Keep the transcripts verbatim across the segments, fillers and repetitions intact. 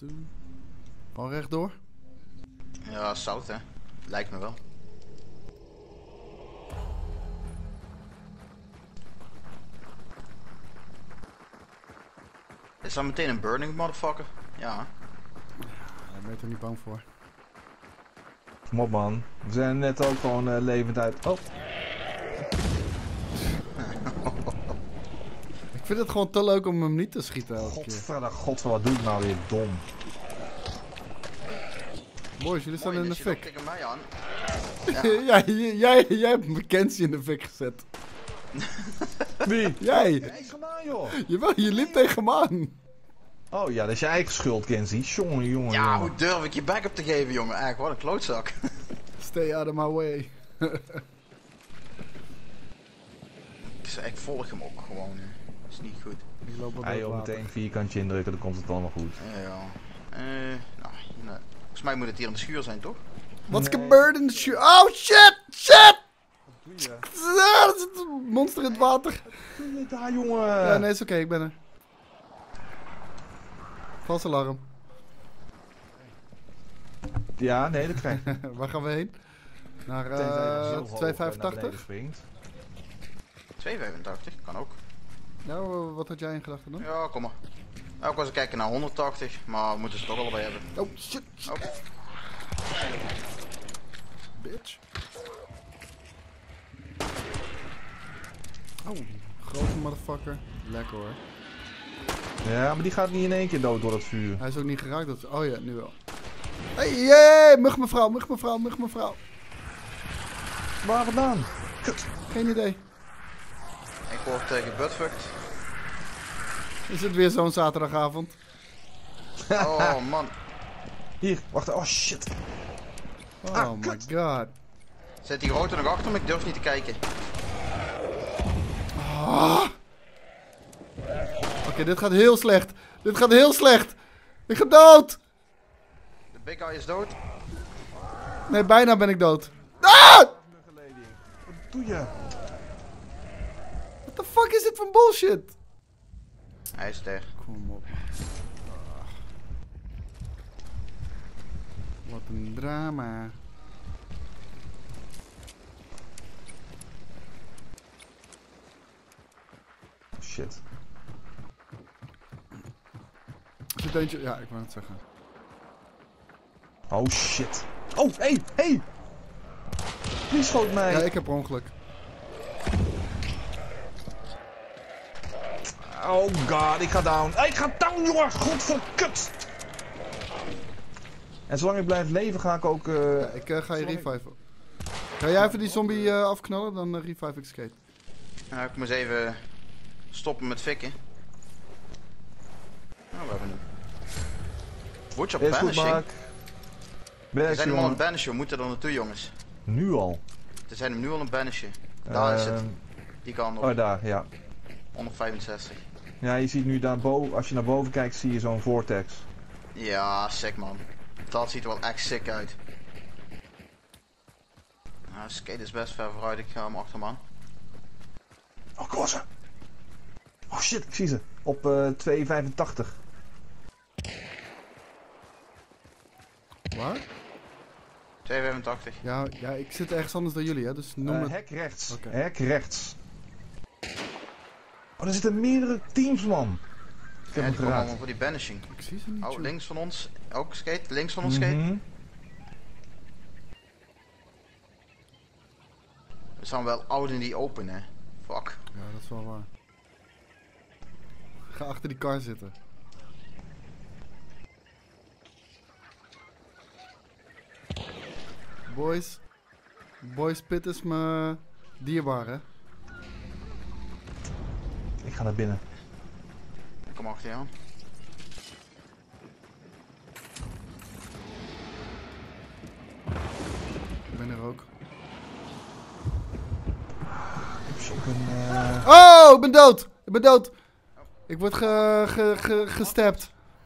Gewoon rechtdoor? Ja, zout hè. Lijkt me wel. Is dat meteen een burning motherfucker? Ja. Daar ben je er niet bang voor. Kom op man. We zijn net ook gewoon uh, levend uit. Oh. Ik vind het gewoon te leuk om hem niet te schieten elke keer. Godverdomme, godver, wat doe ik nou weer dom. Boys, jullie staan Mooi, in de dit zit ook fik. tegen mij aan. Ja, jij, jij, jij hebt Mackenzie in de fik gezet. Wie? Jij! Nee, kom aan joh. Jawel, je liep tegen me aan. Oh ja, dat is je eigen schuld, Kenzie. Jongen, jongen, Ja, jongen. hoe durf ik je backup te geven, jongen? Eigenlijk, wat een klootzak. Stay out of my way. ik, ik volg hem ook gewoon. Hè. Dat is niet goed. Ik loop op Hij het joh, water. meteen vierkantje indrukken, dan komt het allemaal goed. Ja, ja. Eh, nou, nou, volgens mij moet het hier in de schuur zijn, toch? What's Nee. gebeurd in the shoe? Oh shit! Shit! Doe je? Ah, er zit een monster in het water. Doe je daar, jongen? Ja, nee, is oké, ik ben er. Vals alarm. Ja, nee, dat krijg je. Waar gaan we heen? Naar Tenzij je heel uh, hoog, eh, twee naar beneden vijfentachtig? springt. twee vijfentachtig, kan ook. Nou, wat had jij in gedachten dan? Ja, kom maar. Nou, ik was aan het kijken naar honderdtachtig, maar we moeten ze toch allebei hebben. Oh shit! Oh. Bitch. Oh, grote motherfucker. Lekker hoor. Ja, maar die gaat niet in één keer dood door het vuur. Hij is ook niet geraakt. Dat... Oh ja, nu wel. Hey, yeah, mug mevrouw, mug mevrouw, mug mevrouw. Waar vandaan? Kut. Geen idee. Ik word tegen buttfucked. Is het weer zo'n zaterdagavond? Oh man. Hier, wacht. Oh shit. Oh Ah, my kut. god. Zit die grote nog achter me? Ik durf niet te kijken. Ah. Oké, okay, dit gaat heel slecht. Dit gaat heel slecht. Ik ga dood. De big guy is dood. Nee, bijna ben ik dood. Ah! Wat doe je? What the fuck is dit voor bullshit? Hij is er. Kom op. Ah. Wat een drama. Shit. Zit eentje... Ja, ik wou het zeggen. Oh shit. Oh, hé, hey, hé! Hey. Wie schoot mij? Ja, ik heb per ongeluk. Oh god, ik ga down. Hey, ik ga down, jongen! Godverkut! En zolang ik blijf leven, ga ik ook. Uh... Ja, ik uh, ga je reviven. Ga jij even die zombie uh, afknallen, dan uh, revive ik skate. Nou, ik moet even stoppen met fikken. Nou, we hebben hem. Word je op Is goed, banishing? Mark. We Best, zijn hem al aan jongen. het banishen, we moeten er naartoe, jongens. Nu al. We zijn hem nu al aan het banishen. Daar is het. Ehm, Die kant op. Oh, daar, ja. honderdvijfenzestig. Ja, je ziet nu daar boven, als je naar boven kijkt, zie je zo'n vortex. Ja, sick man. Dat ziet er wel echt sick uit. Nou, skate is best ver vooruit, ik ga hem achter hem aan. Oh, kom ze. Oh shit, ik zie ze. Op uh, twee vijfentachtig. Waar? twee vijfentachtig. Ja, ja, ik zit ergens anders dan jullie, hè, dus noem Uh, het... hek rechts. Oké. Hek rechts. Oh, er zitten meerdere teams, man. Ik heb Ja, hem die komen allemaal geraakt. voor die banishing. Ik zie ze niet, Oh, joh. links van ons. Ook skate. Links van ons skate. Mhm. We staan wel oud in die open, hè. Fuck. Ja, dat is wel waar. Ga achter die kar zitten. Boys. Boys, Pit is me dierbaar, hè? Ik ga naar binnen. Ik kom achter je aan. Ik ben er ook. Ik heb zo'n uh... Oh, ik ben dood! Ik ben dood! Ik word ge, ge, ge, gestapt.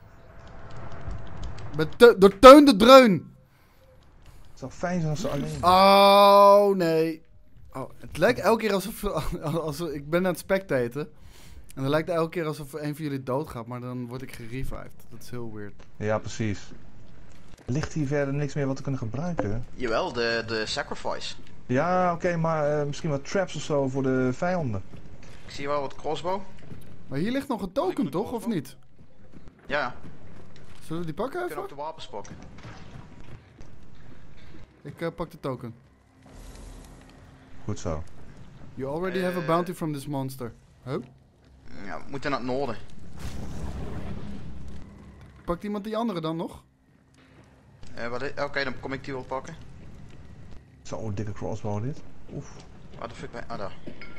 Ik ben te, door Teun de Dreun. Het zou fijn zijn als ze alleen. Oh, nee. Oh, het lijkt elke keer alsof... alsof ik ben aan het spectaten. En dan lijkt het elke keer alsof een van jullie doodgaat, maar dan word ik gerevived. Dat is heel weird. Ja, precies. Ligt hier verder niks meer wat we kunnen gebruiken? Jawel, de, de sacrifice. Ja, oké, okay, maar uh, misschien wat traps of zo voor de vijanden. Ik zie wel wat crossbow. Maar hier ligt nog een token, toch? Of niet? Ja. Zullen we die pakken We even? kunnen ook de wapens pakken. Ik uh, pak de token. Goed zo. You already uh, have a bounty from this monster. Huh? Ja, we moeten naar het noorden. Pakt iemand die andere dan nog? Uh, Oké, okay, dan kom ik die wel pakken. Zo'n dikke crossbow dit. Oef. Waar de fuck ben Ah, daar.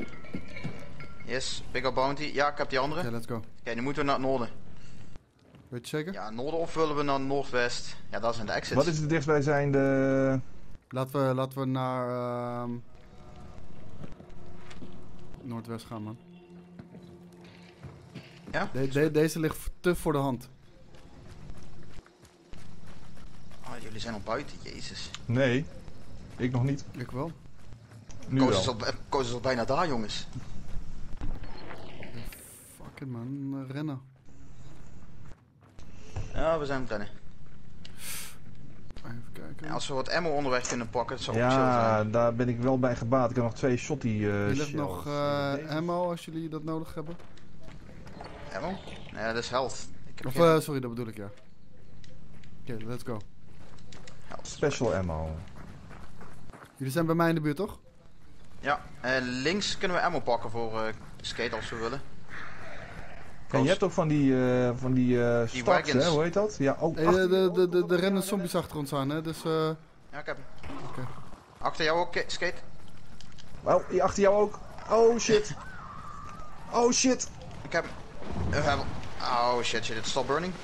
Yes, big up bounty. Ja, ik heb die andere. Oké, okay, let's go. Oké, okay, nu moeten we naar het noorden. Weet je zeker? Ja, noorden of willen we naar noordwest? Ja, dat zijn de exits. Wat is de dichtstbijzijnde... Laten we, laten we naar... Uh... Noordwest gaan, man. Ja? De, de, deze ligt te voor de hand. Oh, jullie zijn al buiten, jezus. Nee, ik nog niet. Ik wel. Nu Koos wel. is, al, Koos is al bijna daar, jongens. Fuck it, man. Uh, rennen. Ja, we zijn aan het rennen. Even kijken. Ja, als we wat ammo onderweg kunnen pakken, dat zou ook chill Ja, zijn. daar ben ik wel bij gebaat. Ik heb nog twee shotty uh, Hier ligt shells. nog uh, ammo als jullie dat nodig hebben. Ammo? Nee, dat is health. Ik heb Of, geen... uh, sorry, dat bedoel ik, ja. Oké, okay, let's go. health. Special ammo. Jullie zijn bij mij in de buurt, toch? Ja, uh, links kunnen we ammo pakken voor uh, skate als we willen. En je hebt ook van die, uh, van die, uh, Die stacks, wagons. hè? Hoe heet dat? Ja, oh, Hey, de, de, de, de, de rennen zombies achter ons aan, hè? Dus, eh... Uh... Ja, ik heb hem. Oké. Okay. Achter jou ook, skate? Oh, die achter jou ook. Oh shit. Oh shit. Ik heb hem. We hebben... Oh shit, shit, het is stop burning.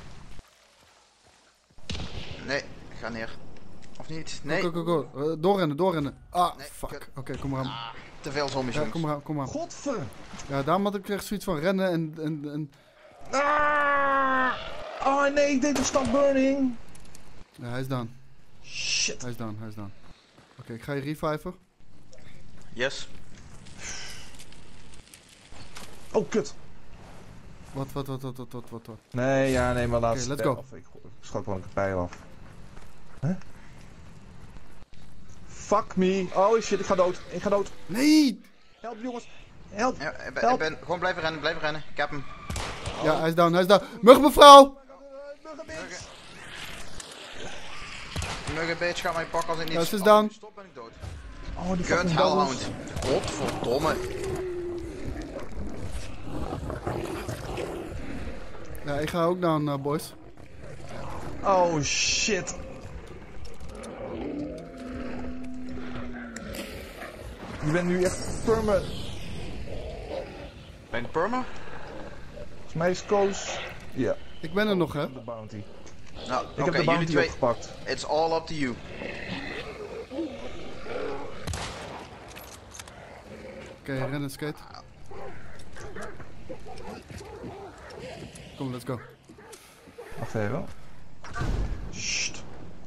Nee, ik ga neer. Of niet? Nee. Go, go, go, go. Uh, doorrennen, doorrennen. Ah, Nee, fuck. Oké, okay, kom maar aan. Ah, te veel zombies, Ja, jongens. kom maar aan, kom maar aan. Godver. Ja, daarom had ik echt zoiets van rennen en... en, en... Ah! Oh nee, ik deed een stop burning. Ja, hij is down. Shit. Hij is down, hij is down. Oké, okay, ik ga je reviven. Yes. Oh, kut. Wat, wat, wat, wat, wat, wat, wat, wat. Nee, ja, nee, maar laat Oké, let's go. Of, ik schot gewoon een pijl af. Huh? Fuck me. Oh shit, ik ga dood. Ik ga dood. Nee! Help jongens. Help. Ja, ik, ben, Help. ik ben... Gewoon blijven rennen, blijven rennen. Ik heb hem. Ja, hij is down, hij is down. Mug mevrouw! Muggen bitch, ga mij pakken als ik niet... Ja, ze is als ik down. nu stop, ben ik dood. Oh, die Kut, fucking hellhound. doubles. Godverdomme. Ja, ik ga ook down, uh, boys. Oh shit. Je bent nu echt perma. Ben ik perma? Volgens mij is Koos. Ja, Ik ben er nog, hè? de bounty. Nou, Ik oké, heb de jullie bounty twee... opgepakt. It's all up to you. Oké, okay, rennen, skate. Kom, let's go. Wacht even. Sst.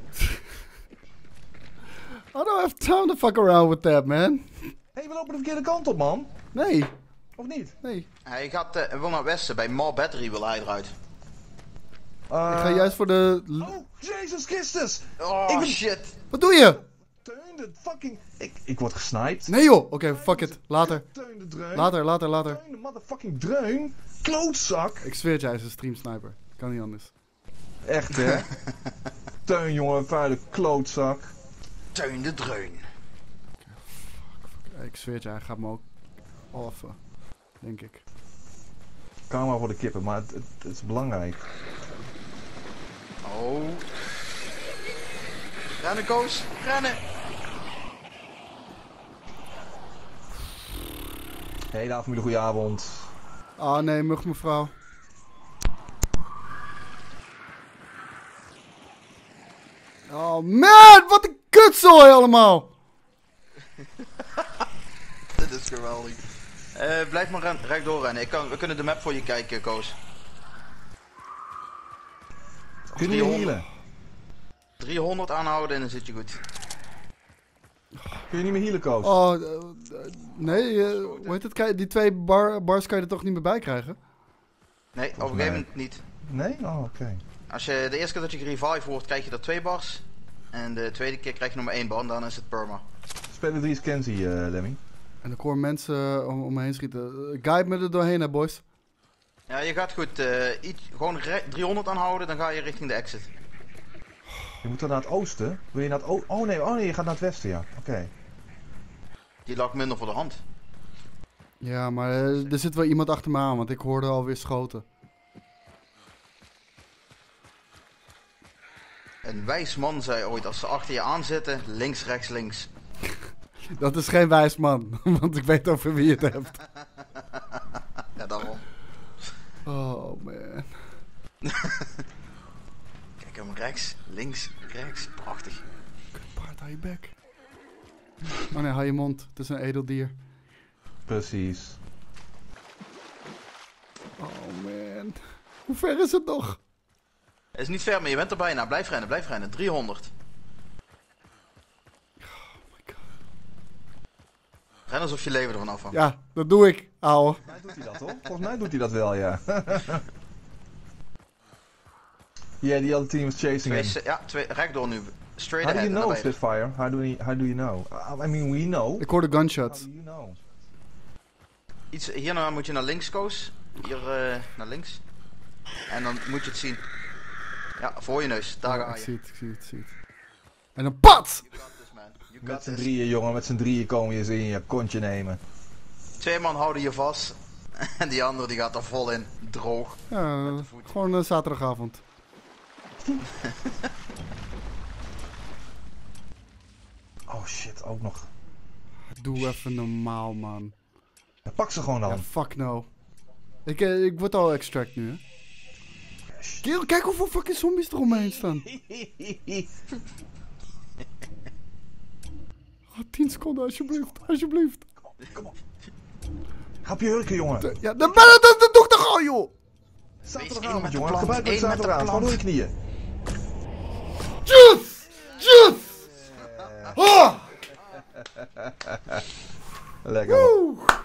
I don't have time to fuck around with that, man. Hé, hey, we lopen de verkeerde kant op, man. Nee, Of niet? nee. Hij gaat, uh, wil naar het westen, bij More Battery wil hij eruit. Uh, Ik ga juist voor de... Oh, Jezus Christus! Oh Ik ben- shit. Wat doe je? Teun de fucking... Ik, ik word gesniped. Nee joh. Oké, okay, fuck it. Later. Teun de dreun. Later, later, later. Teun de motherfucking dreun. Klootzak. Ik zweer het je, hij is een streamsniper. Kan niet anders. Echt, hè? Teun, jongen, vuile klootzak. Teun de dreun. Ik zweer het je, hij gaat me ook offen. Denk ik. Karma voor de kippen, maar het, het, het is belangrijk. Oh. Rennen, Koos. Rennen. Hey, daar familie, goeie avond. Ah nee, mug mevrouw. Oh man, wat een kutzooi allemaal. Dit is geweldig. Uh, blijf maar ren rechtdoor rennen. Ik kan, we kunnen de map voor je kijken, Koos. Kun je healen? driehonderd aanhouden en dan zit je goed. Kun je niet meer healen, Koos? Oh, uh, uh, nee, uh, hoe heet het? Kijk, die twee bar bars kan je er toch niet meer bij krijgen? Nee, op een gegeven moment niet. Nee? Oh, oké. Okay. Als je de eerste keer dat je gerevive wordt, krijg je er twee bars. En de tweede keer krijg je nog maar één bar en dan is het perma. Spelen drie Kenzie, uh, Lemmy. En ik hoor mensen om, om me heen schieten. Uh, guide me er doorheen, hè, boys. Ja, je gaat goed. Uh, iets, gewoon driehonderd aanhouden, dan ga je richting de exit. Je moet dan naar het oosten. Wil je naar het oosten? Oh nee, oh nee, je gaat naar het westen, ja. Oké. Okay. Die lag minder voor de hand. Ja, maar uh, er zit wel iemand achter me aan, want ik hoorde alweer schoten. Een wijs man zei ooit, als ze achter je aanzitten, links, rechts, links. Dat is geen wijs man, want ik weet over wie je het hebt. Ja, daarom. Oh man. Kijk hem rechts, links, rechts. Prachtig. Paard, hou je bek. Oh nee, hou je mond. Het is een edeldier. Precies. Oh man. Hoe ver is het nog? Het is niet ver, maar je bent er bijna. Blijf rennen, blijf rennen. driehonderd. Oh my god. Ren alsof je leven ervan afhangt. Ja, dat doe ik, ouwe. Volgens mij doet hij dat, hoor. Volgens mij doet hij dat wel, ja. Yeah, the other team was chasing Twee, him. ja, twee, rechtdoor nu. Straight How do ahead. you know, naar beneden. Spitfire? How do, we, how do you know? Uh, I mean, we know. Ik hoorde gunshots. How do you know? Iets, hierna moet je naar links, Koos. Hier uh, naar links. En dan moet je het zien. Ja, voor je neus. Daar Oh, ga ik je. zie het, ik zie het, ik zie het. En een pat! You got this, man. You Met got z'n this. drieën, jongen. Met z'n drieën komen je ze in je kontje nemen. Twee man houden je vast. En die andere die gaat er vol in. Droog. Ja, gewoon een zaterdagavond. Oh shit, ook nog. Doe even normaal, man. Ja, pak ze gewoon Ja, dan. fuck no. Ik, eh, ik word al extract nu, hè. Kerel, kijk hoeveel fucking zombies er omheen staan. Oh, tien seconden, alsjeblieft. Alsjeblieft. Kom op. Ga op je hurken, jongen. Ja, dat, dat, dat, dat doe ik toch al, joh. Zaterdagavond, met de jongen. plant, Gebruik het één met de zaterdagavond. Gewoon door je knieën. Yes! Yes! Ah! Lekker. Woe!